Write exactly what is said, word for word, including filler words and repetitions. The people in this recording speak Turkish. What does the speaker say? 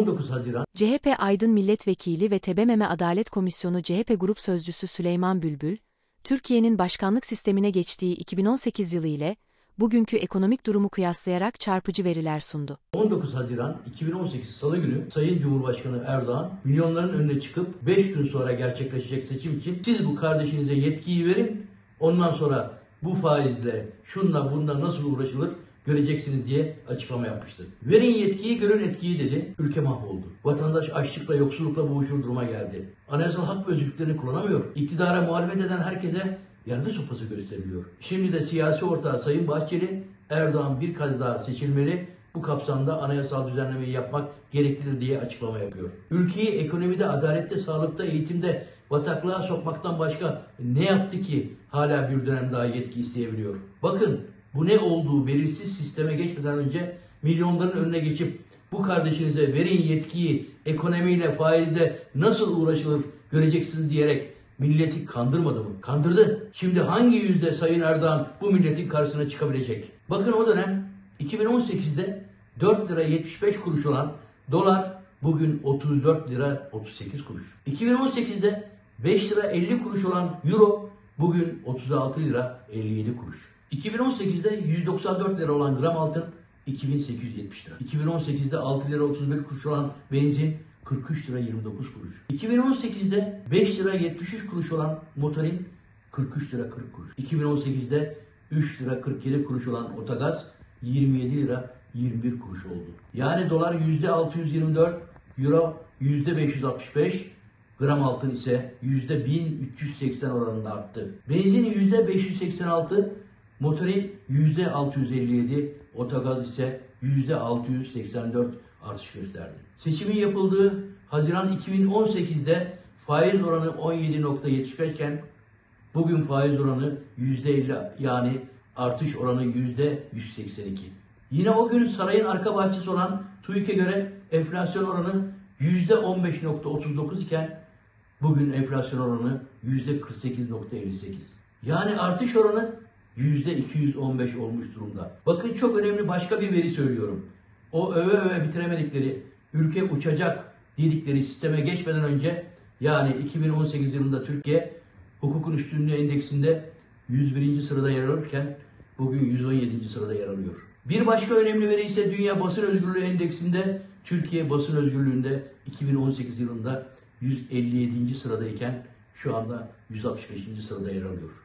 on dokuz Haziran C H P Aydın Milletvekili ve T B M M Adalet Komisyonu C H P Grup Sözcüsü Süleyman Bülbül, Türkiye'nin başkanlık sistemine geçtiği iki bin on sekiz yılı ile bugünkü ekonomik durumu kıyaslayarak çarpıcı veriler sundu. on dokuz Haziran iki bin on sekiz Salı günü Sayın Cumhurbaşkanı Erdoğan milyonların önüne çıkıp beş gün sonra gerçekleşecek seçim için siz bu kardeşinize yetkiyi verin, ondan sonra bu faizle şunla bununla nasıl uğraşılır göreceksiniz diye açıklama yapmıştı. Verin yetkiyi, görün etkiyi dedi. Ülke mahvoldu. Vatandaş açlıkla, yoksullukla boğuşur duruma geldi. Anayasal hak ve özgürlüklerini kullanamıyor. İktidara muhalefet eden herkese yargı sopası gösteriliyor. Şimdi de siyasi ortağı Sayın Bahçeli, Erdoğan bir kez daha seçilmeli, bu kapsamda anayasal düzenlemeyi yapmak gereklidir diye açıklama yapıyor. Ülkeyi ekonomide, adalette, sağlıkta, eğitimde bataklığa sokmaktan başka ne yaptı ki hala bir dönem daha yetki isteyebiliyor? Bakın, bu ne olduğu belirsiz sisteme geçmeden önce milyonların önüne geçip bu kardeşinize verin yetkiyi, ekonomiyle, faizle nasıl uğraşılır göreceksiniz diyerek milleti kandırmadı mı? Kandırdı. Şimdi hangi yüzde Sayın Erdoğan bu milletin karşısına çıkabilecek? Bakın o dönem iki bin on sekizde dört lira yetmiş beş kuruş olan dolar bugün otuz dört lira otuz sekiz kuruş. iki bin on sekizde beş lira elli kuruş olan euro bugün otuz altı lira elli yedi kuruş. iki bin on sekizde yüz doksan dört lira olan gram altın iki bin sekiz yüz yetmiş lira. iki bin on sekizde altı lira otuz bir kuruş olan benzin kırk üç lira yirmi dokuz kuruş. iki bin on sekizde beş lira yetmiş üç kuruş olan motorin kırk üç lira kırk kuruş. iki bin on sekizde üç lira kırk yedi kuruş olan otogaz yirmi yedi lira yirmi bir kuruş oldu. Yani dolar yüzde altı yüz yirmi dört, euro yüzde beş yüz altmış beş, gram altın ise yüzde bin üç yüz seksen oranında arttı. Benzin yüzde beş yüz seksen altı, motorin yüzde altı yüz elli yedi, otogaz ise yüzde altı yüz seksen dört artış gösterdi. Seçimin yapıldığı Haziran iki bin on sekizde faiz oranı on yedi nokta yetmiş beş iken bugün faiz oranı yüzde elli, yani artış oranı yüzde yüz seksen iki. Yine o gün sarayın arka bahçesi olan TÜİK'e göre enflasyon oranı yüzde on beş nokta otuz dokuz iken bugün enflasyon oranı yüzde kırk sekiz nokta elli sekiz. Yani artış oranı yüzde iki yüz on beş olmuş durumda. Bakın çok önemli başka bir veri söylüyorum. O öve öve bitiremedikleri, ülke uçacak dedikleri sisteme geçmeden önce, yani iki bin on sekiz yılında Türkiye hukukun üstünlüğü endeksinde yüz birinci sırada yer alırken bugün yüz on yedinci sırada yer alıyor. Bir başka önemli veri ise Dünya Basın Özgürlüğü Endeksinde Türkiye basın özgürlüğünde iki bin on sekiz yılında yüz elli yedinci sıradayken şu anda yüz altmış beşinci sırada yer alıyor.